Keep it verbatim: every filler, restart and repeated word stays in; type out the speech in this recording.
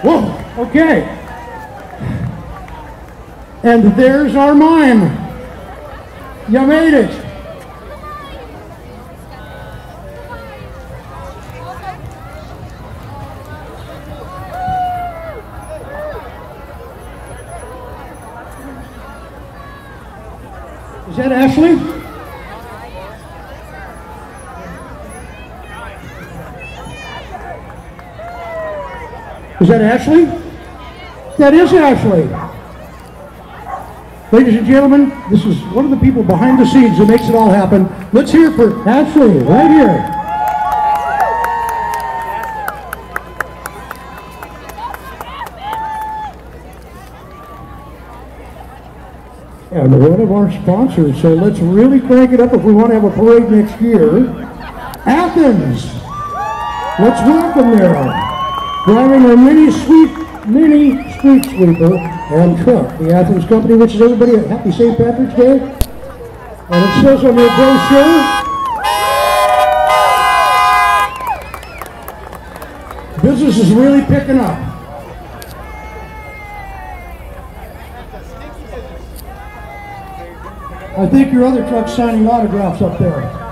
Whoa, okay. And there's our mime. You made it. Is that Ashley? Is that Ashley? That is Ashley. Ladies and gentlemen, this is one of the people behind the scenes that makes it all happen. Let's hear it for Ashley, right here. And one of our sponsors, so let's really crank it up if we want to have a parade next year. Athens! Let's welcome there. Driving our mini sweep, mini street sweeper and truck, the Athens Company, which is everybody a happy Saint Patrick's Day. And it says on your brochure, business is really picking up. I think your other truck's signing autographs up there.